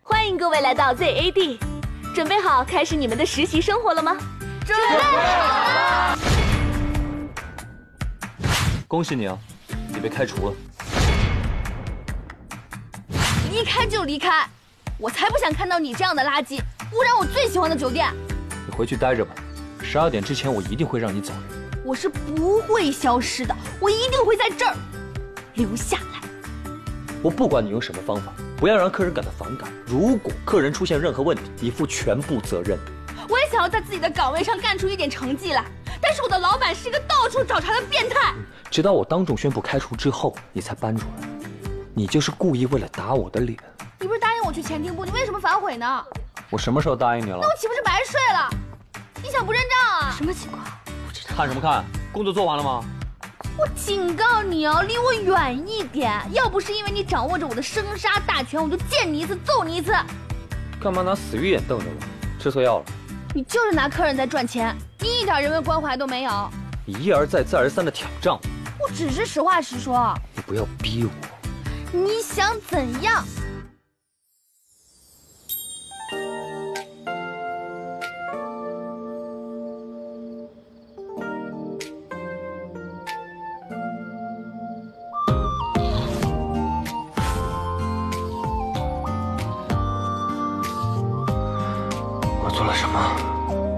欢迎各位来到 ZAD， 准备好开始你们的实习生活了吗？准备好了。 恭喜你啊，你被开除了。 离开就离开，我才不想看到你这样的垃圾，污染我最喜欢的酒店。 你回去待着吧，12点之前我一定会让你走人。 我是不会消失的，我一定会在这儿留下来。 我不管你用什么方法，不要让客人感到反感。如果客人出现任何问题，你负全部责任。 我也想要在自己的岗位上干出一点成绩来，但是我的老板是一个到处找茬的变态。 直到我当众宣布开除之后，你才搬出来。你就是故意为了打我的脸。 你不是答应我去前厅部，你为什么反悔呢？ 我什么时候答应你了？ 那我岂不是白睡了？你想不认账啊？什么情况？不知道。 看什么看？工作做完了吗？ 我警告你哦，离我远一点！要不是因为你掌握着我的生杀大权，我就见你一次揍你一次。 干嘛拿死鱼眼瞪着我？吃错药了？ 你就是拿客人在赚钱，你一点人文关怀都没有。 你一而再再而三的挑战我。 我只是实话实说。 你不要逼我。 你想怎样？ 我做了什么？